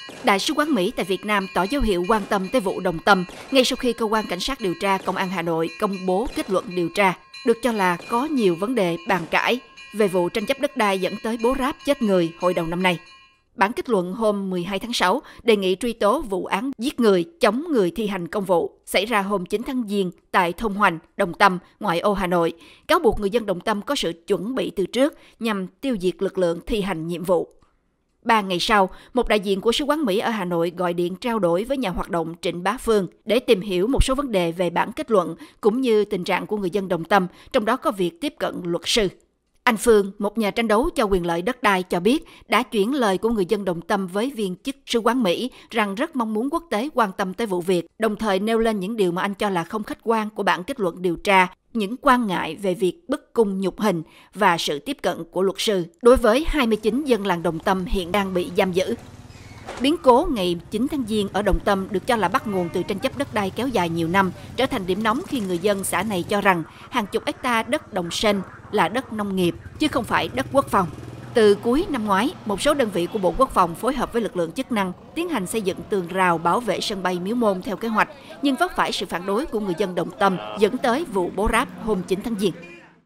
Đại sứ quán Mỹ tại Việt Nam tỏ dấu hiệu quan tâm tới vụ Đồng Tâm ngay sau khi cơ quan cảnh sát điều tra Công an Hà Nội công bố kết luận điều tra, được cho là có nhiều vấn đề bàn cãi về vụ tranh chấp đất đai dẫn tới bố ráp chết người hồi đầu năm nay. Bản kết luận hôm 12 tháng 6 đề nghị truy tố vụ án giết người chống người thi hành công vụ xảy ra hôm 9 tháng Giêng tại thôn Hoành, Đồng Tâm, ngoại ô Hà Nội, cáo buộc người dân Đồng Tâm có sự chuẩn bị từ trước nhằm tiêu diệt lực lượng thi hành nhiệm vụ. 3 ngày sau, một đại diện của Sứ quán Mỹ ở Hà Nội gọi điện trao đổi với nhà hoạt động Trịnh Bá Phương để tìm hiểu một số vấn đề về bản kết luận cũng như tình trạng của người dân Đồng Tâm, trong đó có việc tiếp cận luật sư. Anh Phương, một nhà tranh đấu cho quyền lợi đất đai, cho biết đã chuyển lời của người dân Đồng Tâm với viên chức Sứ quán Mỹ rằng rất mong muốn quốc tế quan tâm tới vụ việc, đồng thời nêu lên những điều mà anh cho là không khách quan của bản kết luận điều tra, những quan ngại về việc bức cung nhục hình và sự tiếp cận của luật sư đối với 29 dân làng Đồng Tâm hiện đang bị giam giữ. Biến cố ngày 9 tháng Giêng ở Đồng Tâm được cho là bắt nguồn từ tranh chấp đất đai kéo dài nhiều năm, trở thành điểm nóng khi người dân xã này cho rằng hàng chục hecta đất đồng sên là đất nông nghiệp, chứ không phải đất quốc phòng. Từ cuối năm ngoái, một số đơn vị của Bộ Quốc phòng phối hợp với lực lượng chức năng tiến hành xây dựng tường rào bảo vệ sân bay Miếu Môn theo kế hoạch, nhưng vấp phải sự phản đối của người dân Đồng Tâm dẫn tới vụ bố ráp hôm 9 tháng Giêng.